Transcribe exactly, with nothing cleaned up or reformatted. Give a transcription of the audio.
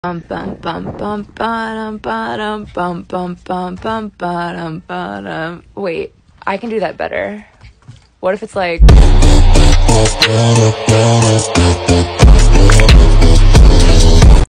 Bum bum bum bum bum bum bum bum bum bum bum bum. Wait, I can do that better. What if it's like